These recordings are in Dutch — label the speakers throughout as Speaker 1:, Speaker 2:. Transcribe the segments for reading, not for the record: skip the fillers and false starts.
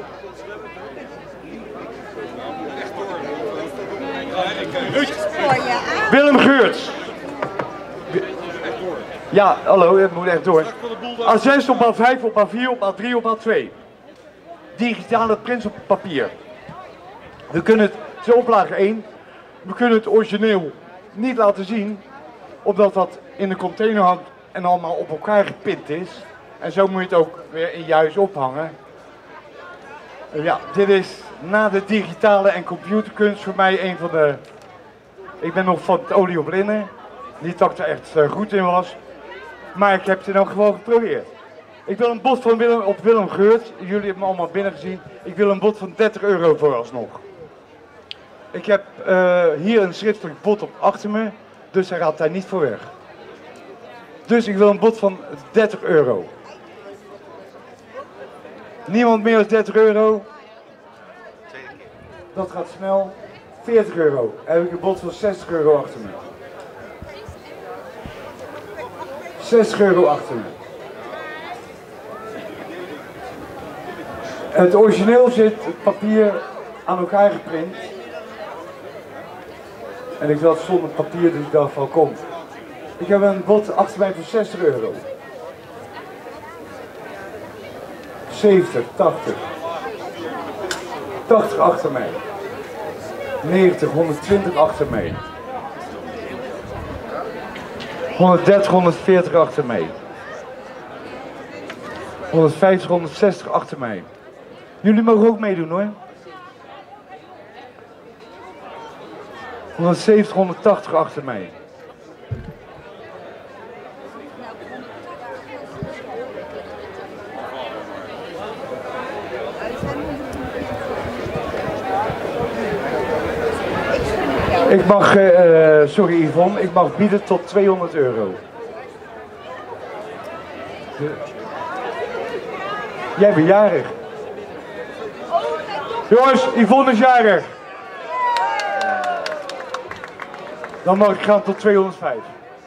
Speaker 1: Willem Geurts. Ja, hallo, het moet echt door. A6 op A5, op A4, op A3, op A2. Digitale prints op papier. We kunnen het is oplage 1. We kunnen het origineel niet laten zien, omdat dat in de container hangt en allemaal op elkaar gepint is. En zo moet je het ook weer in je huis ophangen. Ja, dit is na de digitale en computerkunst voor mij een van de... Ik ben nog van het olie op linnen. Niet dat ik er echt goed in was. Maar ik heb het in elk geval geprobeerd. Ik wil een bod van Willem Geurts. Jullie hebben me allemaal binnen gezien. Ik wil een bod van €30 vooralsnog. Ik heb hier een schriftelijk bod op achter me. Dus hij gaat daar niet voor weg. Dus ik wil een bod van €30. Niemand meer dan €30. Dat gaat snel. €40. Heb ik een bod van €60 achter me. €60 achter me. Het origineel zit het papier aan elkaar geprint. En ik wil het zonder papier, dus ik dacht van kom. Ik heb een bod achter mij voor €60. 70, 80. 80 achter mij. 90, 120 achter mij. 130, 140 achter mij. 150, 160 achter mij. Jullie mogen ook meedoen hoor. 170, 180 achter mij. Ik mag, sorry Yvonne, ik mag bieden tot €200. Jij bent jarig. Jongens, Yvonne is jarig. Dan mag ik gaan tot 205.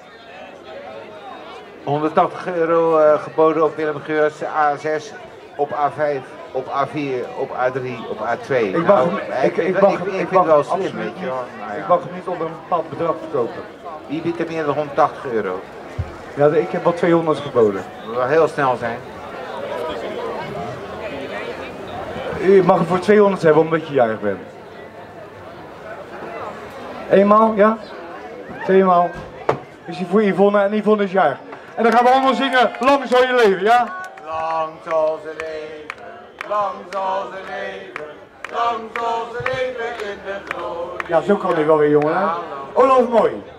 Speaker 2: €180 geboden op Willem Geurts, A6, op A5, op A4, op A3, op A2. Ik vind het wel slim, weet je wel. Nou ja.
Speaker 1: Ik mag hem niet op een bepaald bedrag verkopen.
Speaker 2: Wie biedt er meer dan €180?
Speaker 1: Ja, ik heb wel 200 geboden.
Speaker 2: Dat wil wel heel snel zijn.
Speaker 1: U mag hem voor 200 hebben omdat je jarig bent. Eenmaal, ja? Tweemaal. Is hij voor Yvonne en Yvonne is jarig. En dan gaan we allemaal zingen, lang zal je leven, ja?
Speaker 2: Lang zal ze leven, lang zal ze leven, lang zal ze leven in de glorie.
Speaker 1: Ja, zo kan hij wel weer, jongen. Olaf, mooi.